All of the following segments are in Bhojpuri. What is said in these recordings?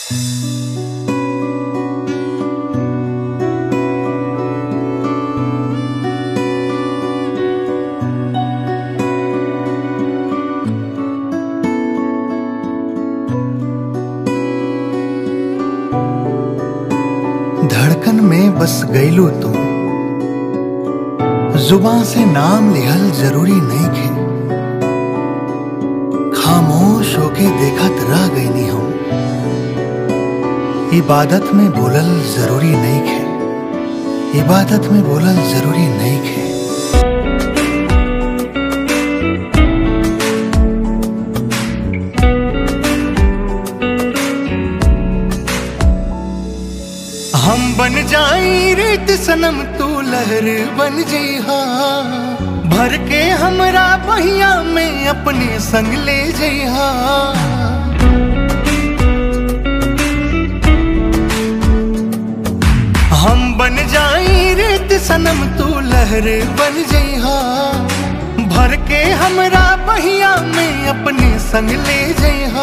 धड़कन में बस गईलू तू, जुबां से नाम लिहल जरूरी नहीं खे। खामोश होके देखत रह गईनी हम, इबादत में बोलल जरूरी नहीं खे। इबादत में बोलल जरूरी नहीं खे। हम बन जाई रेत सनम, तू लहर बन जइहा। भर के हमरा बहिया में अपने संग ले जइहा। हम बन जाई रेत सनम, तू लहर बन जइहा। भर के हमरा बहिया में अपने संग ले जइहा।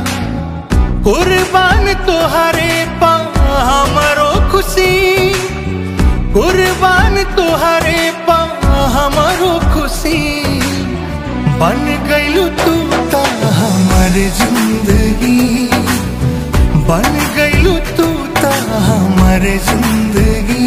कुर्बान तोहरे पा हमारो खुशी, कुर्बान तोहरे पा हमारो खुशी। बन गईलू तू ता हमर जिंदगी, बन गईलू तू ता हमर जिंदगी।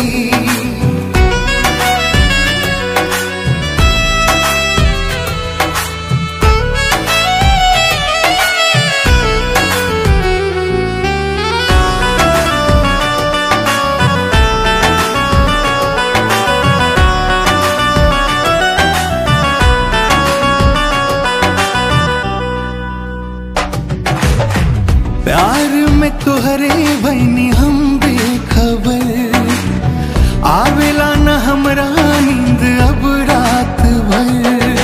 प्यार में तुहरे भैनी हम बेखबर, आवेला न हमरा नींद अब रात भर।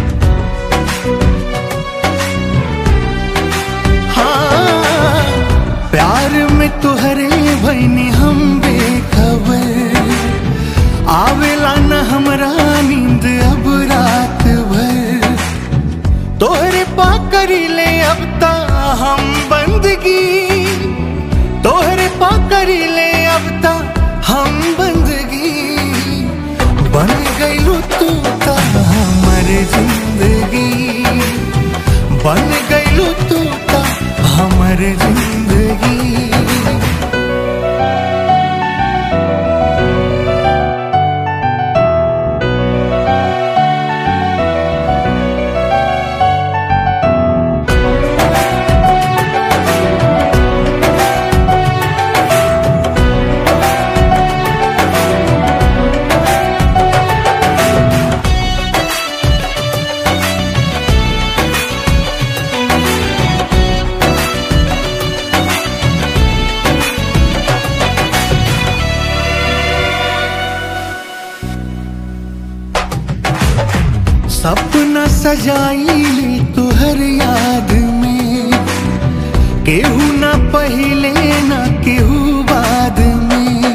हाँ, प्यार में तुहरे भैनी हम बेखबर, आवेला न हमरा नींद अब रात भर। तोहरे पा करी ले अब ता हम बंदगी, तोहरे पा करी ले अब ता हम बंदगी। बन गईलू तू ता हमर जिंदगी, बन गईलू तू ता हमर जिंदगी। सपना सजाई तुहर याद में, केहू ना पहिले ना केहू बाद में।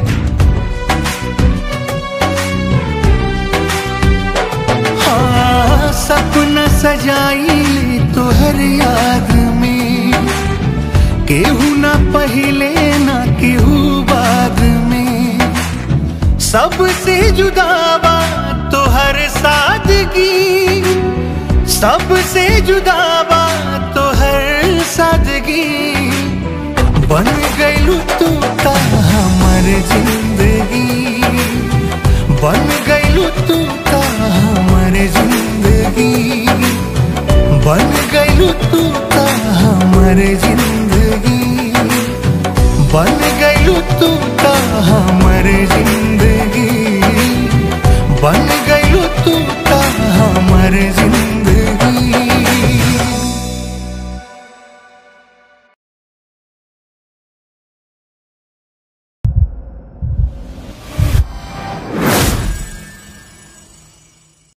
हाँ, सपना सजाई तुहर याद में, केहू ना पहिले ना केहू बाद में। सबसे जुदावा तोहर सादगी, सबसे जुदावा तोहर सादगी। बन गईलू तू ता हमर जिंदगी, बन गईलू तू ता हमर जिंदगी। बन गईलू तू ता हमर जिंदगी, बन गईलू तू